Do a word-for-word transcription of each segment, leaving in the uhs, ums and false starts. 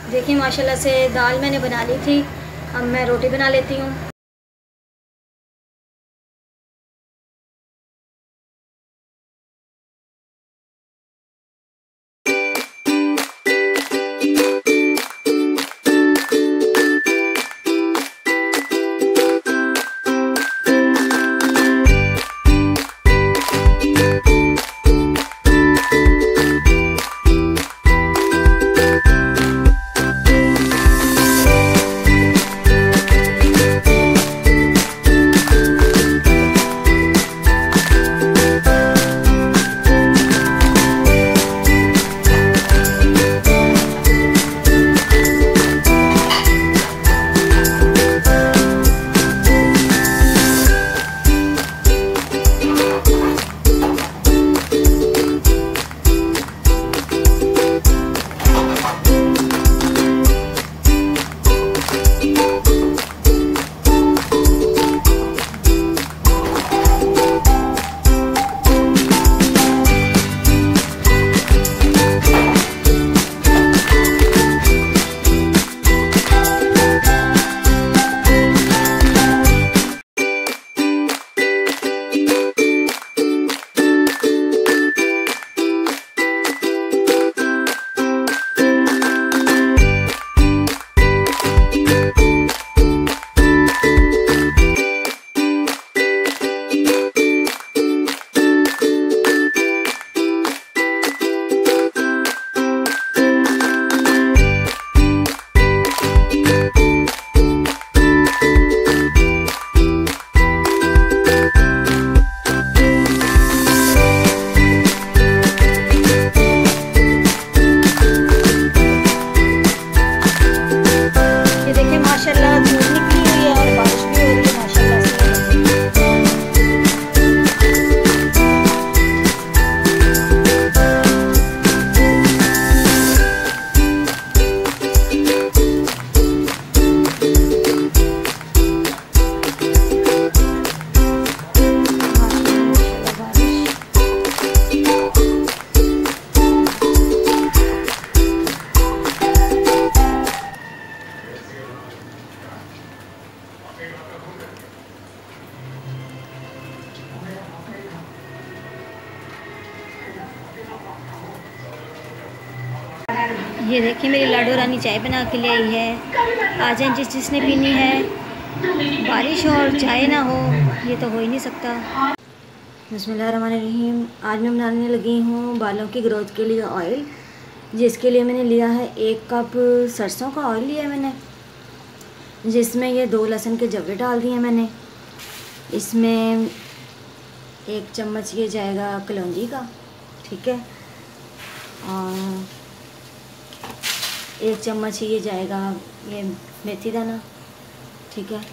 देखिए माशाल्लाह से दाल मैंने बना ली थी। अब मैं रोटी बना लेती हूँ। ये देखिए मेरी लाडो रानी चाय बना के ले आई है। आ जाए जिस जिसने पीनी है। बारिश हो और चाय ना हो ये तो हो ही नहीं सकता। बिस्मिल्लाहिर्रहमानिर्रहीम। आज मैं बनाने लगी हूँ बालों की ग्रोथ के लिए ऑयल, जिसके लिए मैंने लिया है एक कप सरसों का ऑयल लिया है मैंने, जिसमें ये दो लहसुन के जवे डाल दिए मैंने। इसमें एक चम्मच ये जाएगा कलौंजी का, ठीक है, और एक चम्मच ये जाएगा ये मेथी दाना, ठीक है,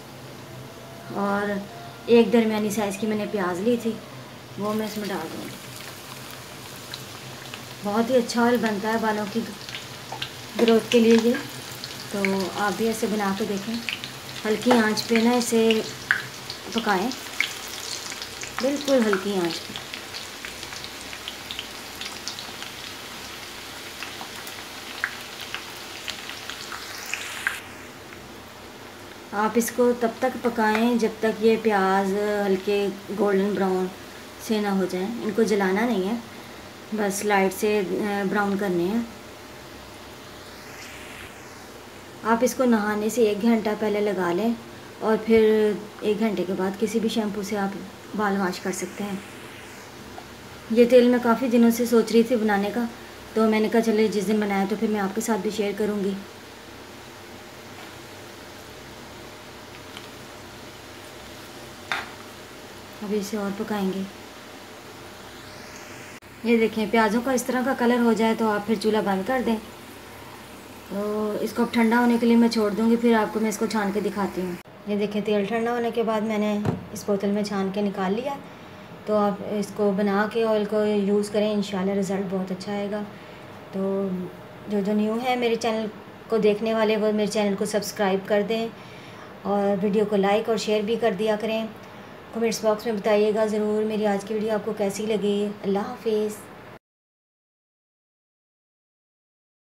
और एक दरमियानी साइज़ की मैंने प्याज ली थी वो मैं इसमें डाल दूँगी। बहुत ही अच्छा ऑयल बनता है बालों की ग्रोथ के लिए ये, तो आप भी ऐसे बना के देखें। हल्की आंच पे ना इसे पकाएं, बिल्कुल हल्की आंच पे। आप इसको तब तक पकाएं जब तक ये प्याज हल्के गोल्डन ब्राउन से ना हो जाए। इनको जलाना नहीं है, बस लाइट से ब्राउन करने हैं। आप इसको नहाने से एक घंटा पहले लगा लें और फिर एक घंटे के बाद किसी भी शैम्पू से आप बाल वॉश कर सकते हैं। ये तेल मैं काफ़ी दिनों से सोच रही थी बनाने का, तो मैंने कहा चले जिस दिन बनाया तो फिर मैं आपके साथ भी शेयर करूँगी। अभी इसे और पकाएंगे। ये देखें प्याज़ों का इस तरह का कलर हो जाए तो आप फिर चूल्हा बंद कर दें। तो इसको अब ठंडा होने के लिए मैं छोड़ दूँगी, फिर आपको मैं इसको छान के दिखाती हूँ। ये देखें तेल ठंडा होने के बाद मैंने इस बोतल में छान के निकाल लिया। तो आप इसको बना के ऑयल को यूज़ करें, इंशाल्लाह रिज़ल्ट बहुत अच्छा आएगा। तो जो जो न्यू है मेरे चैनल को देखने वाले वो मेरे चैनल को सब्सक्राइब कर दें और वीडियो को लाइक और शेयर भी कर दिया करें। कमेंट्स बॉक्स में बताइएगा ज़रूर मेरी आज की वीडियो आपको कैसी लगी। अल्लाह हाफिज़।